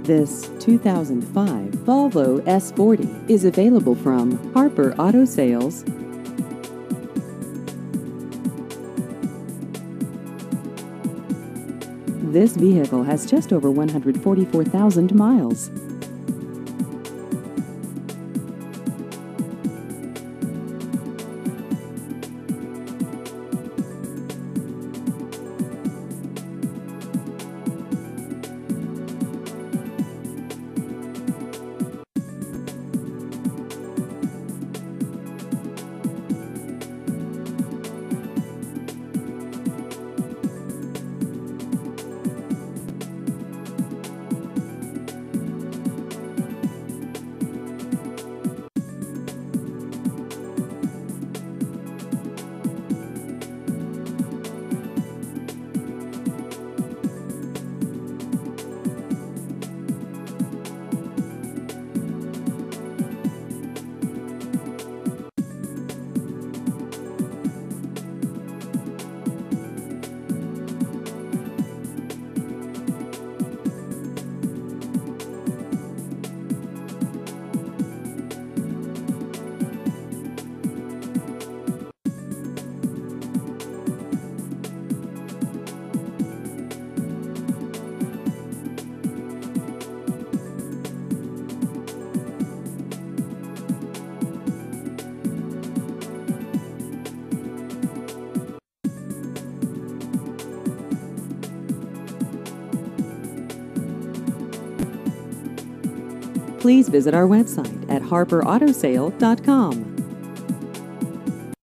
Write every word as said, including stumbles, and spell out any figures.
This two thousand five Volvo S forty is available from Harper Auto Sales. This vehicle has just over one hundred forty-four thousand miles. Please visit our website at harper auto sale dot com.